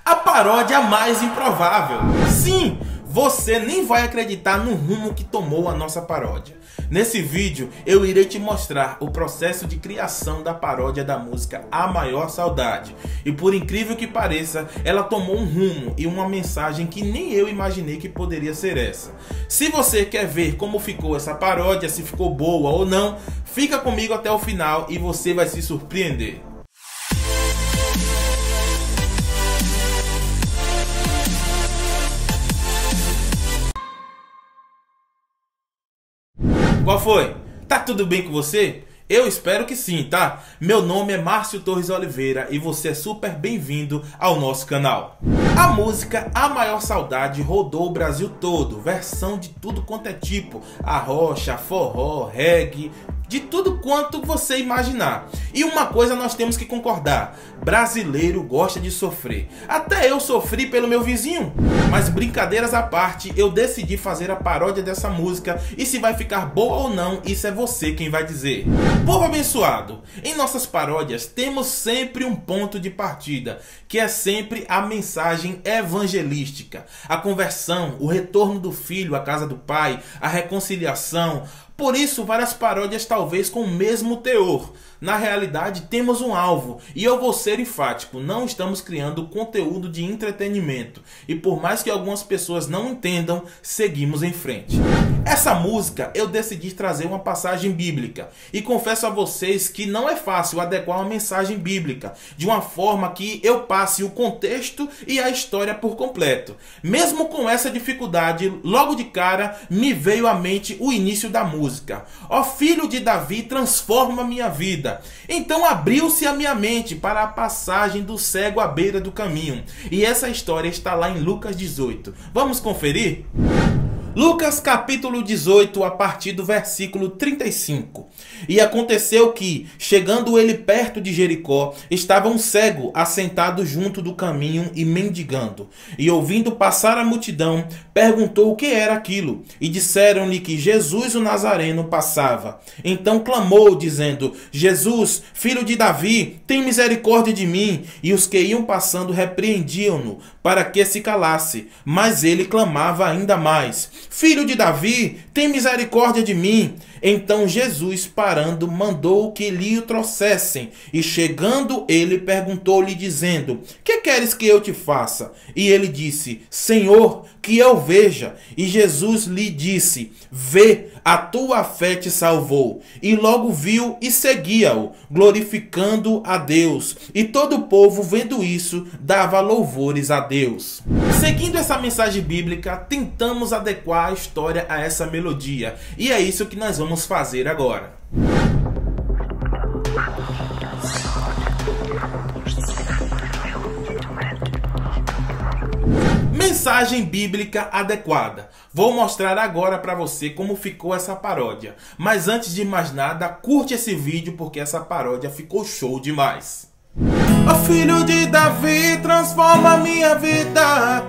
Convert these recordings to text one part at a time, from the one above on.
A paródia mais improvável. Sim, você nem vai acreditar no rumo que tomou a nossa paródia. Nesse vídeo eu irei te mostrar o processo de criação da paródia da música A Maior Saudade. E por incrível que pareça, ela tomou um rumo e uma mensagem que nem eu imaginei que poderia ser essa. Se você quer ver como ficou essa paródia, se ficou boa ou não, fica comigo até o final e você vai se surpreender. Qual foi? Tá tudo bem com você? Eu espero que sim, tá? Meu nome é Márcio Torres Oliveira e você é super bem-vindo ao nosso canal. A música A Maior Saudade rodou o Brasil todo, versão de tudo quanto é tipo, arrocha, forró, reggae, de tudo quanto você imaginar. E uma coisa nós temos que concordar: brasileiro gosta de sofrer. Até eu sofri pelo meu vizinho. Mas brincadeiras à parte, eu decidi fazer a paródia dessa música e se vai ficar boa ou não, isso é você quem vai dizer. Povo abençoado, em nossas paródias temos sempre um ponto de partida, que é sempre a mensagem evangelística, a conversão, o retorno do filho à casa do pai, a reconciliação. Por isso, várias paródias talvez com o mesmo teor. Na realidade, temos um alvo, e eu vou ser enfático, não estamos criando conteúdo de entretenimento. E por mais que algumas pessoas não entendam, seguimos em frente. Essa música eu decidi trazer uma passagem bíblica, e confesso a vocês que não é fácil adequar uma mensagem bíblica de uma forma que eu passe o contexto e a história por completo. Mesmo com essa dificuldade, logo de cara me veio à mente o início da música. Ó filho de Davi, transforma minha vida. Então abriu-se a minha mente para a passagem do cego à beira do caminho. E essa história está lá em Lucas 18. Vamos conferir? Lucas capítulo 18, a partir do versículo 35. E aconteceu que, chegando ele perto de Jericó, estava um cego assentado junto do caminho e mendigando. E ouvindo passar a multidão, perguntou o que era aquilo. E disseram-lhe que Jesus o Nazareno passava. Então clamou, dizendo: Jesus, filho de Davi, tem misericórdia de mim. E os que iam passando repreendiam-no, para que se calasse. Mas ele clamava ainda mais: Filho de Davi, tem misericórdia de mim. Então Jesus, parando, mandou que lhe o trouxessem. E chegando ele, perguntou-lhe, dizendo: Que queres que eu te faça? E ele disse: Senhor, que eu veja. E Jesus lhe disse: Vê, a tua fé te salvou. E logo viu e seguia-o, glorificando a Deus. E todo o povo, vendo isso, dava louvores a Deus. Seguindo essa mensagem bíblica, tentamos adequar a história a essa melodia. E é isso que nós vamos fazer agora. Mensagem bíblica adequada. Vou mostrar agora para você como ficou essa paródia. Mas antes de mais nada, curte esse vídeo porque essa paródia ficou show demais. Ó filho de Davi, transforma minha vida.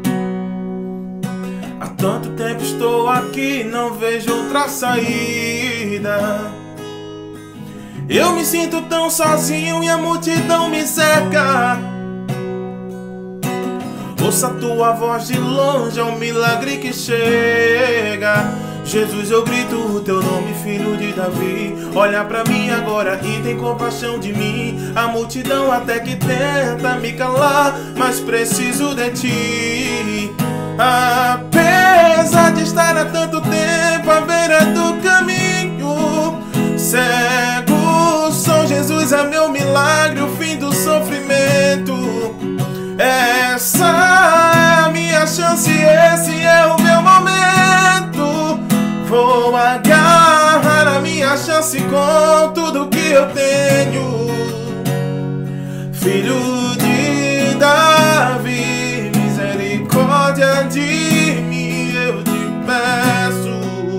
Há tanto tempo estou aqui, não vejo outra saída. Eu me sinto tão sozinho e a multidão me cerca. Ouça a tua voz de longe, é um milagre que chega. Jesus, eu grito o teu nome, filho de Davi. Olha pra mim agora e tem compaixão de mim. A multidão até que tenta me calar, mas preciso de ti. Apesar de estar há tanto tempo à beira do caminho, cego sou, Jesus é meu milagre, o fim do sofrimento. Essa é a minha chance, esse é o meu momento. Vou agarrar a minha chance com tudo que eu tenho. Filho de Davi, misericórdia de mim, eu te peço.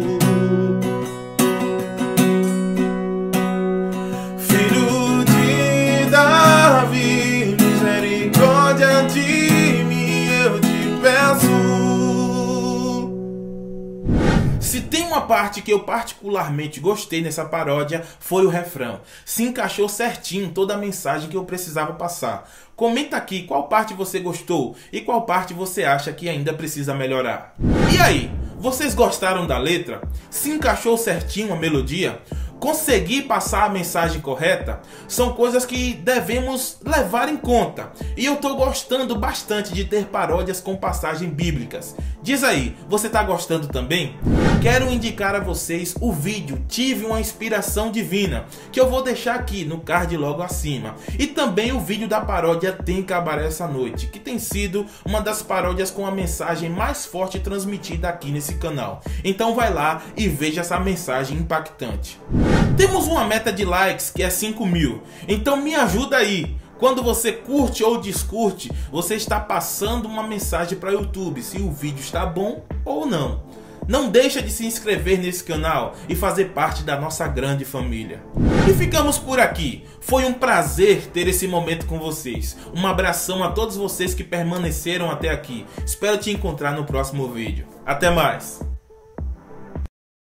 Filho de Davi, misericórdia de mim, eu te peço. Se tem uma parte que eu particularmente gostei nessa paródia, foi o refrão. Se encaixou certinho toda a mensagem que eu precisava passar. Comenta aqui qual parte você gostou e qual parte você acha que ainda precisa melhorar. E aí, vocês gostaram da letra? Se encaixou certinho a melodia? Consegui passar a mensagem correta? São coisas que devemos levar em conta. E eu tô gostando bastante de ter paródias com passagens bíblicas. Diz aí, você tá gostando também? Quero indicar a vocês o vídeo Tive uma Inspiração Divina, que eu vou deixar aqui no card logo acima. E também o vídeo da paródia Tem Cabaré Essa Noite, que tem sido uma das paródias com a mensagem mais forte transmitida aqui nesse canal. Então vai lá e veja essa mensagem impactante. Temos uma meta de likes que é 5.000, então me ajuda aí. Quando você curte ou descurte, você está passando uma mensagem para o YouTube se o vídeo está bom ou não. Não deixa de se inscrever nesse canal e fazer parte da nossa grande família. E ficamos por aqui. Foi um prazer ter esse momento com vocês. Um abração a todos vocês que permaneceram até aqui. Espero te encontrar no próximo vídeo. Até mais!